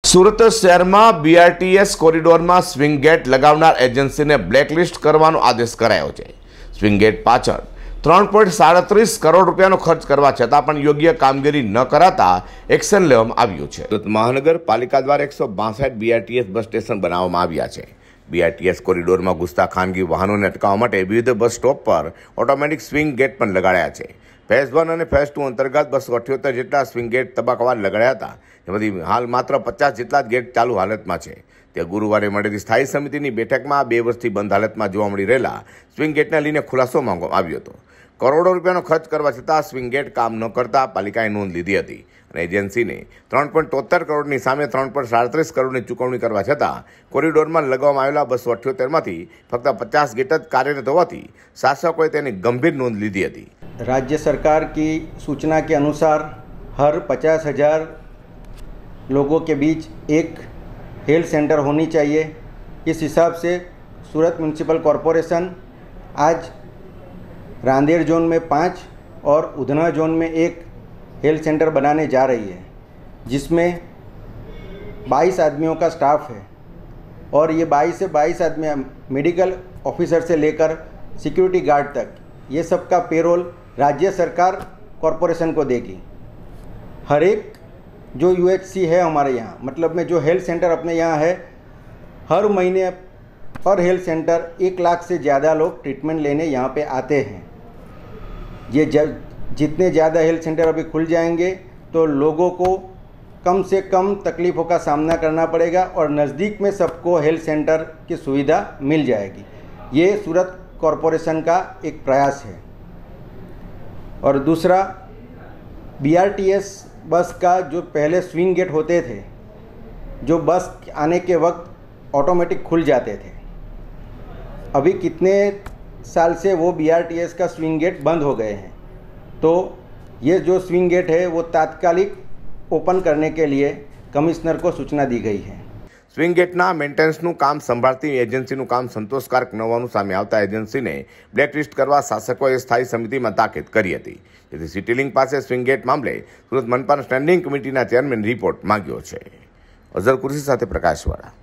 સુરત શહેરમાં બીઆરટીએસ કોરિડોરમાં swing gate લગાવનાર એજન્સીને બ્લેકલિસ્ટ કરવાનો આદેશ કરાયો છે। સ્વિંગ ગેટ પાછળ 3.37 કરોડ રૂપિયાનો ખર્ચ કરવા છતાં પણ યોગ્ય કામગીરી ન કરાતા એક્શન લેવામાં આવ્યું છે। સુરત મહાનગરપાલિકા દ્વારા 162 બીઆરટીએસ બસ સ્ટેશન બનાવવામાં આવ્યા છે। બીઆરટીએસ કોરિડોરમાં ઘૂસતા ખાનગી વાહનોને અટકાવવા માટે વિવિધ બસ સ્ટોપ પર ઓટોમેટિક સ્વિંગ ગેટ પણ લગાડ્યા છે। ફેઝ 1 અને ફેઝ 2 અંતર્ગત 278 જેટલા સ્વિંગ ગેટ તબક્કાવાર લગાડ્યા હતા, જેમાંથી હાલ માત્ર 50 જેટલા જ ગેટ ચાલુ હાલતમાં છે। ત્યાં ગુરુવારે મળેલી સ્થાયી સમિતિની બેઠકમાં 2 વર્ષથી બંધ હાલતમાં જોવા મળી રહેલા સ્વિંગ ગેટને લઈને ખુલાસો માંગવામાં આવ્યો હતો। કરોડો રૂપિયાનો ખર્ચ કરવા છતાં સ્વિંગ ગેટ કામ ન કરતા પાલિકાએ નોંધ લીધી હતી અને એજન્સીને 3.73 કરોડની સામે 3.37 કરોડની ચૂકવણી કરવા છતાં કોરિડોરમાં લગાવવામાં આવેલા 278માંથી ફક્ત 50 ગેટ જ કાર્યરત હોવાથી શાસકોએ તેની ગંભીર નોંધ લીધી હતી। राज्य सरकार की सूचना के अनुसार हर 50,000 लोगों के बीच एक हेल्थ सेंटर होनी चाहिए। इस हिसाब से सूरत म्यूनसिपल कॉरपोरेशन आज रांदेर जोन में 5 और उधना जोन में 1 हेल्थ सेंटर बनाने जा रही है, जिसमें 22 आदमियों का स्टाफ है और ये 22 से 22 आदमी मेडिकल ऑफिसर से लेकर सिक्योरिटी गार्ड तक ये सब का पेरोल राज्य सरकार कॉरपोरेशन को देगी। हर एक जो यूएचसी है हमारे यहाँ, मतलब में जो हेल्थ सेंटर अपने यहाँ है, हर महीने पर हेल्थ सेंटर 1 लाख से ज़्यादा लोग ट्रीटमेंट लेने यहाँ पे आते हैं। ये जितने ज़्यादा हेल्थ सेंटर अभी खुल जाएंगे तो लोगों को कम से कम तकलीफ़ों का सामना करना पड़ेगा और नज़दीक में सबको हेल्थ सेंटर की सुविधा मिल जाएगी। ये सूरत कॉरपोरेशन का एक प्रयास है। और दूसरा, बीआरटीएस बस का जो पहले स्विंग गेट होते थे, जो बस आने के वक्त ऑटोमेटिक खुल जाते थे, अभी कितने साल से वो बीआरटीएस का स्विंग गेट बंद हो गए हैं। तो ये जो स्विंग गेट है वो तात्कालिक ओपन करने के लिए कमिश्नर को सूचना दी गई है। સ્વિંગ ગેટના મેન્ટેનન્સનું કામ સંભાળતી એજન્સીનું કામ સંતોષકારક ન હોવાનું સામે આવતા એજન્સીને બ્લેકલિસ્ટ કરવા શાસકોએ સ્થાયી સમિતિમાં તાકીદ કરી હતી, જેથી સિટીલિંગ પાસે સ્વિંગ ગેટ મામલે સુરત મનપાના સ્ટેન્ડિંગ કમિટીના ચેરમેન રિપોર્ટ માંગ્યો છે। અઝર કુર્સી સાથે પ્રકાશવાળા।